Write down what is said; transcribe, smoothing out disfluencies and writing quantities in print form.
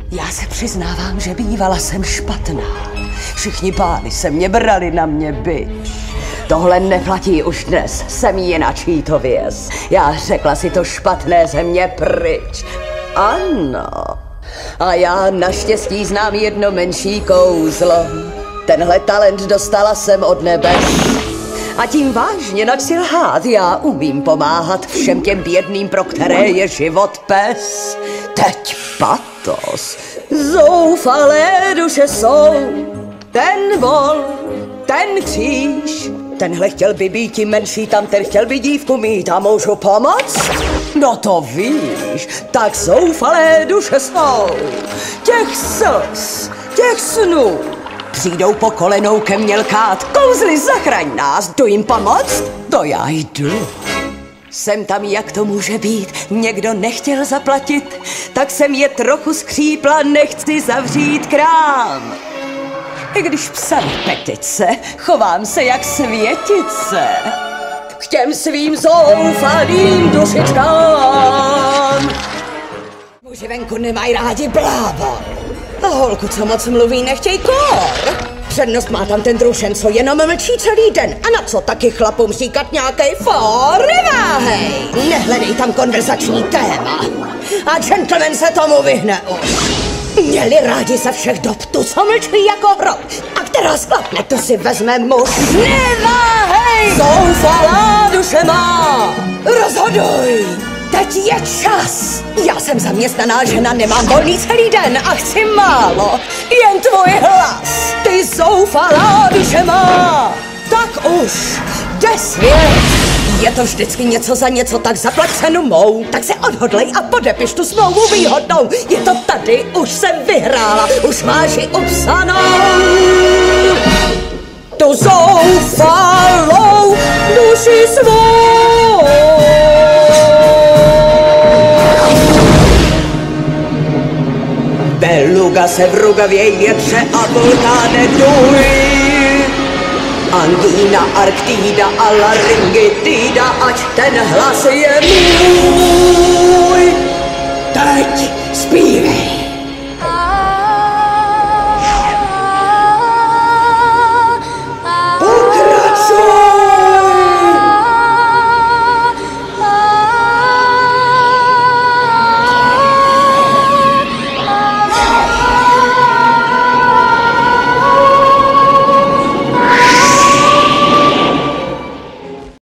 Já se přiznávám, že bývala jsem špatná. Všichni pány se mě brali na mě bič. Tohle neplatí už dnes, jsem jinačí to věc. Já řekla si to špatné ze mě pryč. Ano. A já naštěstí znám jedno menší kouzlo. Tenhle talent dostala jsem od nebes. A tím vážně nač si lhát, já umím pomáhat všem těm bědným, pro které je život pes. Teď patos, zoufalé duše jsou. Ten vol, ten kříž, tenhle chtěl by být tím menší, tam ten chtěl by dívku mít a můžu pomoct? No to víš, tak zoufalé duše jsou. Těch slz, těch snů, přijdou po kolenou ke mně lkát. Kouzli, zachraň nás, jdu jim pomoct? To já jdu. Jsem tam, jak to může být, někdo nechtěl zaplatit, tak jsem je trochu skřípla, nechci zavřít krám. I když psali petice, chovám se jak světice. K těm svým zoufalým dušičkám. Muži venku nemají rádi blábol. A holku, co moc mluví, nechtěj kor. Přednost má tam ten drušen, co jenom mlčí celý den. A na co taky chlapům říkat nějakej for? Neváhej! Nehledej tam konverzační téma. A gentleman se tomu vyhne už. Měli rádi ze všech dob tu, co mlčí jako hrob. A která sklapne, to si vezme muž. Neváhej! Zoufalá duše má! Rozhoduj! Teď je čas! Já jsem zaměstnaná žena, nemám volný celý den a chci málo. Jen tvůj hlas! Ty zoufalá duše má! Tak už, jde svět! Je to vždycky něco za něco, tak zaplať cenu mou. Tak se odhodlej a podepiš tu smlouvu výhodnou. Je to tady, už jsem vyhrála, už máš ji upsanou. Tu zoufalou duši svou. Beluga se v rugavěj větře a vulkáne duj. Angína, Arktida a laryngitida, ať ten hlas je můj.